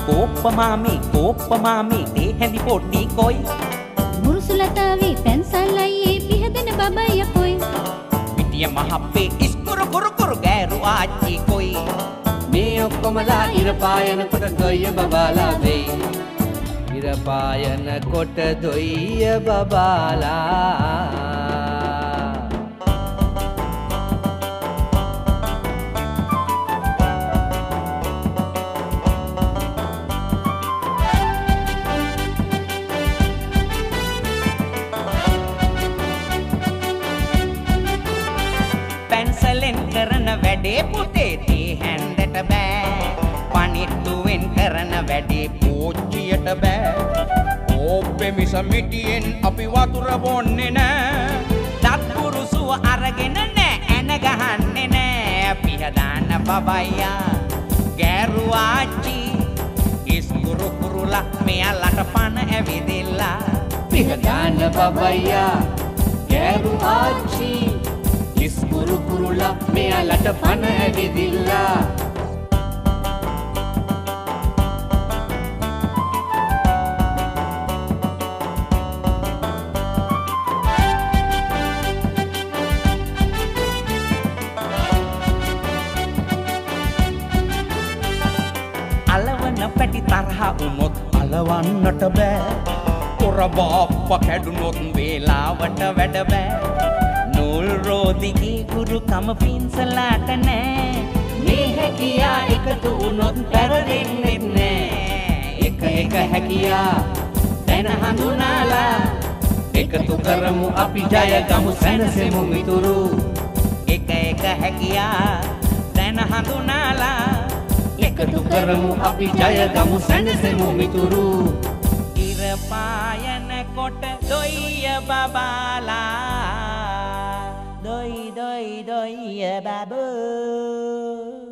කෝප්පමාමේ තේ හැඳි පොඩ්ඩි කොයි මුරුසුලතාවේ පැන්සල්ලයි පිහදෙන බබය කොයි පිටිය මහප්පේ ඉස්කුරු කුරු කුරු ගෑරු ආච්චි කොයි මේ ඔක්කොමලා ඉර පායනකොට දොයිය බබාලා වෙයි ඉර පායනකොට දොයිය බබාලා පැන්සලෙන් කරන වැඩේ පුතේ තේ හැන්දට බෑ පනිට්ටුවෙන් කරන වැඩේ පෝච්චියට බෑ ඕප්පෙ මිස මිටියෙන් අපි වතුර බොන්නේ නෑ දත්පුරුසුව අරගෙන නෑ ඇන ගහන්නේ නෑ පිහදාන බබයියා ගෑරු ආච්චි ඉස්කුරු කුරුලා මෙයාලට පන ඇවිදිලා පිහදාන බබයියා ගෑරු ආච්චි ඉස්කුරු කුරුලා මෙයාලට පන ඇවිදිලා අලවන පැටි තරහ වුණොත් අලවන්නට බෑ පොර බාප්ප කැඩුනොත් වේලාවට වැඩ බෑ නූල් රෝදිගේ ගුරුකම පින්සලාට නෑ මේ හැකියා එකතු වුණොත් පැරදෙන්නෙත් නෑ එක හැකියා දැන හඳුනාලා එකතු කරමු අපි ජය ගමු සැනසෙමු මිතුරු එක හැකියා දැන හඳුනාලා එකතු කරමු අපි ජය ගමු සැනසෙමු මිතුරු ඉර පායන කොට දොයිය බබාලා දොයි දොයි දොයිය බබෝ